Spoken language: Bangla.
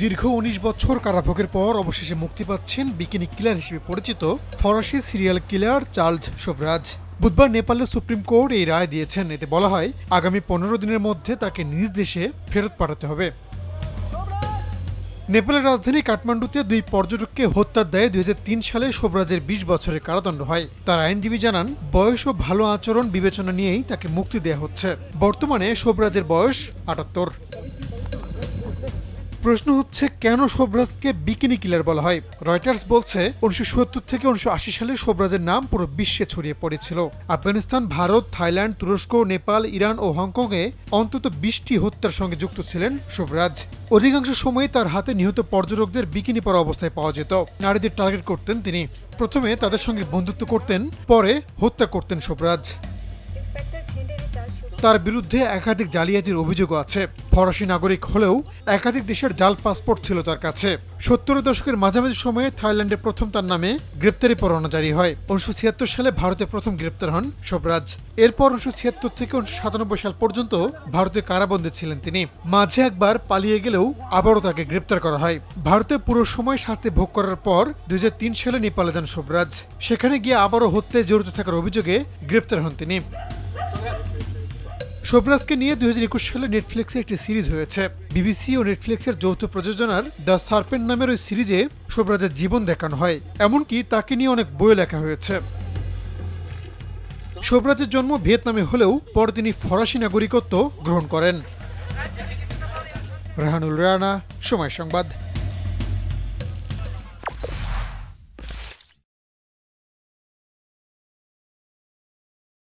দীর্ঘ ১৯ বছর কারাভোগের পর অবশেষে মুক্তি পাচ্ছেন বিকিনি কিলার হিসেবে পরিচিত ফরাসি সিরিয়াল কিলার চার্লস শোভরাজ। বুধবার নেপালের সুপ্রিম কোর্ট এই রায় দিয়েছেন। এতে বলা হয়, আগামী ১৫ দিনের মধ্যে তাকে নিজ দেশে ফেরত পাঠাতে হবে। নেপালের রাজধানী কাঠমান্ডুতে ২ পর্যটককে হত্যার দায়ে ২০০৩ সালে শোভরাজের ২০ বছরের কারাদণ্ড হয়। তার আইনজীবী জানান, বয়স ও ভালো আচরণ বিবেচনা নিয়েই তাকে মুক্তি দেওয়া হচ্ছে। বর্তমানে শোভরাজের বয়স ৭৮। প্রশ্ন হচ্ছে, কেন শোভরাজকে বিকিনি কিলার বলা হয়? রয়টার্স বলছে, ১৯৭০ থেকে ১৯৮০ সালে শোভরাজের নাম পুরো বিশ্বে ছড়িয়ে পড়েছিল। আফগানিস্তান, ভারত, থাইল্যান্ড, তুরস্ক, নেপাল, ইরান ও হংকংয়ে অন্তত ২০টি হত্যার সঙ্গে যুক্ত ছিলেন শোভরাজ। অধিকাংশ সময় তার হাতে নিহত পর্যটকদের বিকিনি পরা অবস্থায় পাওয়া যেত। নারীদের টার্গেট করতেন তিনি। প্রথমে তাদের সঙ্গে বন্ধুত্ব করতেন, পরে হত্যা করতেন শোভরাজ। তার বিরুদ্ধে একাধিক জালিয়াতির অভিযোগও আছে। ফরাসি নাগরিক হলেও একাধিক দেশের জাল পাসপোর্ট ছিল তার কাছে। ৭০-এর দশকের মাঝামাঝি সময়ে থাইল্যান্ডে প্রথম তার নামে গ্রেপ্তারি পরোয়ানা জারি হয়। ১৯৭৬ সালে ভারতে প্রথম গ্রেপ্তার হন শোভরাজ। এরপর ১৯৭৬ থেকে ১৯৯৭ সাল পর্যন্ত ভারতে কারাবন্দী ছিলেন তিনি। মাঝে একবার পালিয়ে গেলেও আবারও তাকে গ্রেপ্তার করা হয়। ভারতে পুরো সময় শাস্তি ভোগ করার পর ২০০৩ সালে নেপালে যান শোভরাজ। সেখানে গিয়ে আবারও হত্যায় জড়িত থাকার অভিযোগে গ্রেপ্তার হন তিনি। শোভরাজকে নিয়ে ২০২১ সালে নেটফ্লিক্সে একটি সিরিজ হয়েছে। বিবিসি ও নেটফ্লিক্সের যৌথ প্রযোজনার দ্য সার্পেন্ট নামের ওই সিরিজে শোভরাজের জীবন দেখানো হয়। এমনকি তাকে নিয়ে অনেক বই লেখা হয়েছে। শোভরাজের জন্ম ভিয়েতনামে হলেও পরে তিনি ফরাসি নাগরিকত্ব গ্রহণ করেন। রেহানুল রানা, সময় সংবাদ।